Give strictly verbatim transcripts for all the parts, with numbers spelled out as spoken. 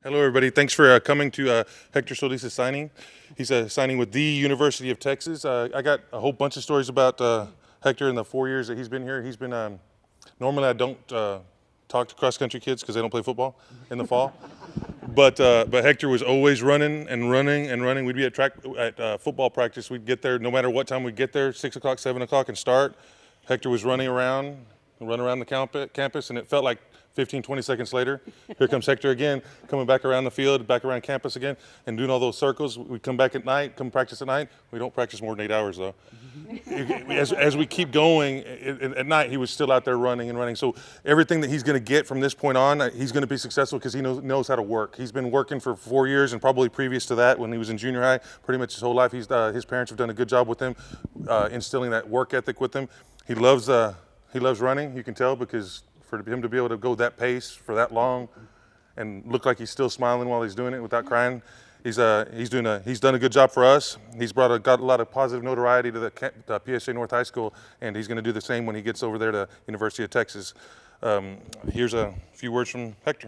Hello, everybody. Thanks for uh, coming to uh, Hector Solis's signing. He's uh, signing with the University of Texas. Uh, I got a whole bunch of stories about uh, Hector in the four years that he's been here. He's been, um, normally I don't uh, talk to cross-country kids because they don't play football in the fall. But uh, but Hector was always running and running and running. We'd be at track at uh, football practice. We'd get there no matter what time we'd get there, six o'clock, seven o'clock, and start. Hector was running around, run around the camp- campus, and it felt like fifteen, twenty seconds later, here comes Hector again, coming back around the field, back around campus again, and doing all those circles. We come back at night, come practice at night. We don't practice more than eight hours, though. As, as we keep going, it, it, at night, he was still out there running and running. So everything that he's going to get from this point on, he's going to be successful because he knows, knows how to work. He's been working for four years, and probably previous to that, when he was in junior high, pretty much his whole life, he's, uh, his parents have done a good job with him, uh, instilling that work ethic with him. He loves, uh, he loves running, you can tell, because for him to be able to go that pace for that long and look like he's still smiling while he's doing it without crying, he's uh he's doing a he's done a good job for us. He's brought a, got a lot of positive notoriety to the uh, P S A North High School, and he's going to do the same when he gets over there to University of Texas. Um, here's a few words from Hector.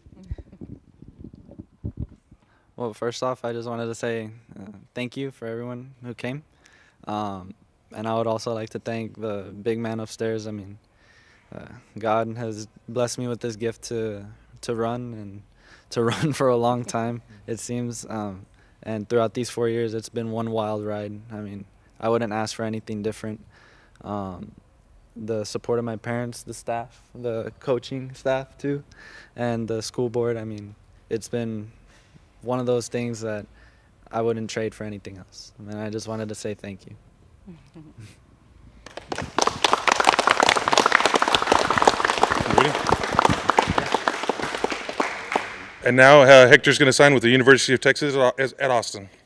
Well, first off, I just wanted to say uh, thank you for everyone who came, um, and I would also like to thank the big man upstairs. I mean, Uh, God has blessed me with this gift to to run and to run for a long time, it seems. Um, and throughout these four years, it's been one wild ride. I mean, I wouldn't ask for anything different. Um, the support of my parents, the staff, the coaching staff too, and the school board. I mean, it's been one of those things that I wouldn't trade for anything else. And I just wanted to say thank you. And now uh, Hector's going to sign with the University of Texas at Austin.